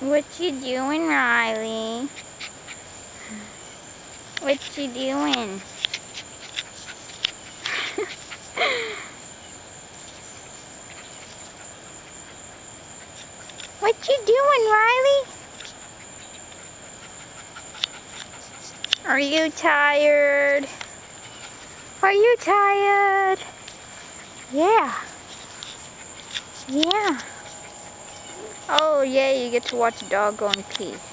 What you doing, Riley? What you doing? What you doing, Riley? Are you tired? Are you tired? Yeah. Yeah. Oh, yeah, you get to watch a dog go and pee.